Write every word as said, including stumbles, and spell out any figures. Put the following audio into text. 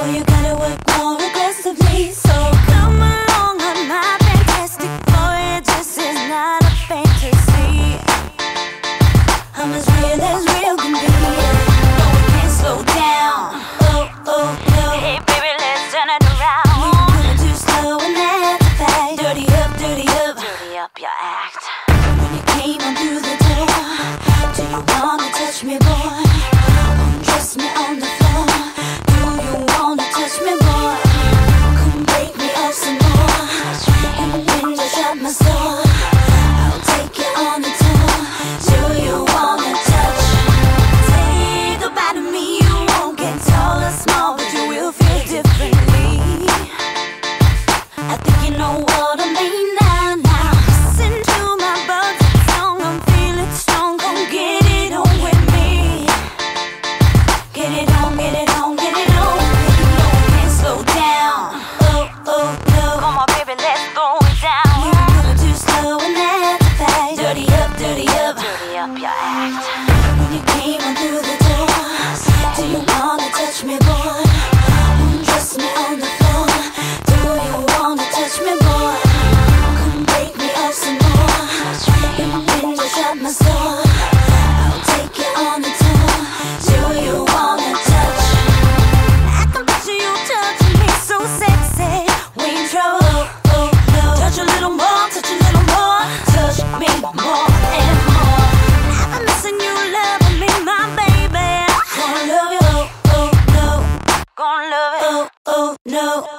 Well, you gotta work more aggressively. So come along on my fantastic voyage. This is not a fantasy. I'm as real as real can be. No, we can't slow down. Oh, oh, no. Hey, baby, let's turn it around. You're moving too slow and that's a fact. Dirty up, dirty up, dirty up your act. When you came on through the door, do you wanna touch me, boy? Undress me on the floor. Do you wanna touch me, boy? Come break me off some more. And when you shut my door, I'll take you on a tour. Do you wanna touch? Take a bite of me. You won't get tall or small, but you will feel differently. I think you know what I mean now, now. Listen to my buzzing song, I'm feeling strong. Come get it on with me. Get it on, get it on, get it on with me. No, we can't slow down. Oh, oh, no. Come on, baby, let's go down. You're moving too slow and that's a fact. Dirty up, dirty up, dirty up your act. When you came on through the door, do you wanna touch me, boy? Undress me on the floor. Do you wanna touch me, boy? Come break me off some more. And when you shut my door, I'll take you on a tour. Do you wanna touch? I can picture you touching me so sexy. We in trouble, oh no. Touch a little more, touch a little more. Touch me more and more. I've been missing you, loving me, my baby. Gonna love you, oh, oh no. Gonna love you, oh, oh no.